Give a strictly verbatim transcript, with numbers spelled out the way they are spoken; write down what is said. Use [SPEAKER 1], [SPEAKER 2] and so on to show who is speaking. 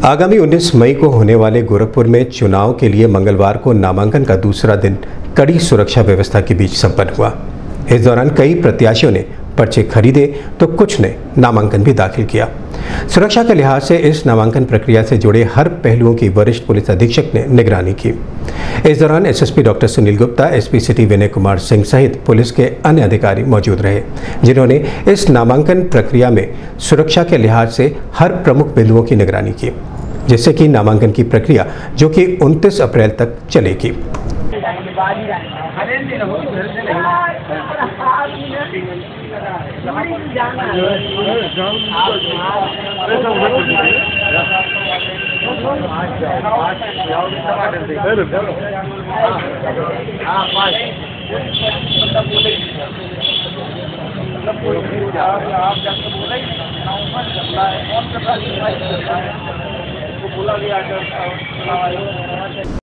[SPEAKER 1] आगामी उन्नीस मई को होने वाले गोरखपुर में चुनाव के लिए मंगलवार को नामांकन का दूसरा दिन कड़ी सुरक्षा व्यवस्था के बीच संपन्न हुआ। इस दौरान कई प्रत्याशियों ने पर्चे खरीदे तो कुछ ने नामांकन भी दाखिल किया। सुरक्षा के लिहाज से इस नामांकन प्रक्रिया से जुड़े हर पहलुओं की वरिष्ठ पुलिस अधीक्षक ने निगरानी की। इस दौरान SSP doctor Sunil Gupta, SP city Vinay Kumar Singh सहित पुलिस के अन्य अधिकारी मौजूद रहे, जिन्होंने इस नामांकन प्रक्रिया में सुरक्षा के लिहाज से हर प्रमुख बिंदुओं की निगरानी की, जिससे कि नामांकन की प्रक्रिया जो कि उनतीस अप्रैल तक चलेगी।
[SPEAKER 2] बोला गया